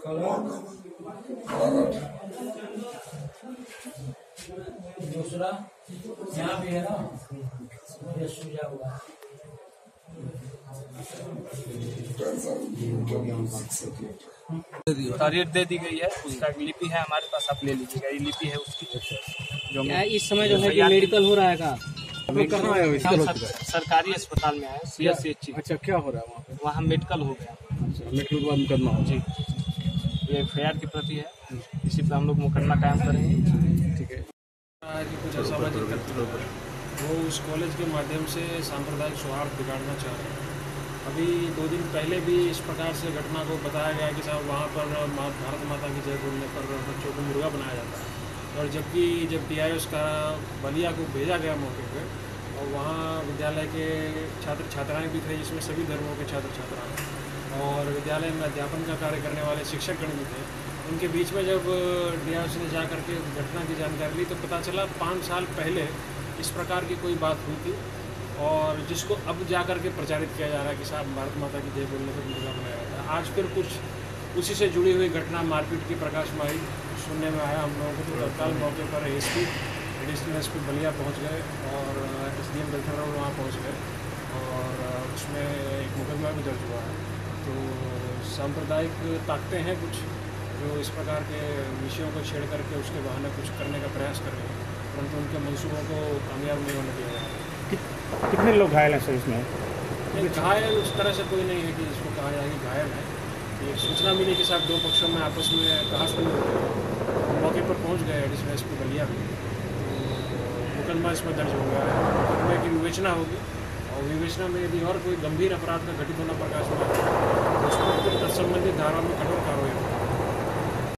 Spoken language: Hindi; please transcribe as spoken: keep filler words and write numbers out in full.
दूसरा यहाँ भी है ना, ये सूजा हुआ तारीख दे दी गई है, उसका लिपि है हमारे पास, आप ले लीजिएगा। ये लिपि है उसकी जो क्या इस समय जो है कि मेडिकल हो रहा है का? कहाँ है? सर, सरकारी अस्पताल में है, सी एस सी एच। अच्छा, क्या हो रहा है वहाँ पे? वहाँ मेडिकल हो गया। अच्छा, मेडिकल के बाद मुकदमा हो जी, ये एफ आई आर की प्रति है, इसी पे हम लोग मुकदमा कायम करेंगे। ठीक है। कुछ असामाजिक तत्व वो उस कॉलेज के माध्यम से सांप्रदायिक सौहार्द बिगाड़ना चाह रहे हैं। अभी दो दिन पहले भी इस प्रकार से घटना को बताया गया कि साहब वहाँ पर भारत माता की जय बोलने पर बच्चों को मुर्गा बनाया जाता है, और जबकि जब डी आई एस का बलिया को भेजा गया मौके पे, और वहाँ विद्यालय के छात्र छात्राएँ भी थे, जिसमें सभी धर्मों के छात्र छात्राएँ और विद्यालय में अध्यापन का कार्य करने वाले शिक्षकगण भी थे। उनके बीच में जब डी आई एस ने जा करके घटना की जानकारी ली तो पता चला पाँच साल पहले इस प्रकार की कोई बात हुई थी, और जिसको अब जा कर के प्रचारित किया जा रहा है कि साहब भारत माता की जय बोलने पर मुर्गा बनाया जाता है। आज फिर कुछ उसी से जुड़ी हुई घटना मारपीट की प्रकाश में आई, सुनने में आया। हम लोगों को तो तत्काल मौके पर S P additional S P Ballia पहुँच गए और एस डी एम गलथर वहाँ पहुँच गए, और उसमें एक मुकदमा भी दर्ज हुआ है। तो सांप्रदायिक ताकतें हैं कुछ जो इस प्रकार के विषयों को छेड़ करके उसके बहाने कुछ करने का प्रयास कर रहे हैं, परंतु उनके मंसूबों को कामयाब नहीं होने दिया जाए। कितने लोग घायल हैं सर इसमें? नहीं, घायल उस तरह से कोई नहीं है कि इसको कहा जाए कि घायल है। ये सूचना मिली कि साहब दो पक्षों में आपस में कहासुनी हो गई, मौके पर पहुंच गए एडिशनल एस पी बलिया भी, तो मुकदमा इसमें दर्ज हो गया है। मुकदमे की विवेचना होगी, और विवेचना में यदि और कोई गंभीर अपराध का घटित होना प्रकाश में आता है तो उस पर तत्संबंधित धारा में कठोर कार्रवाई